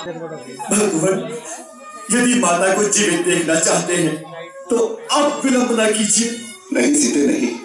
भगवान, यदि माता को जीवित देखना चाहते हैं तो आप विलंब न कीजिए। नहीं सीते नहीं,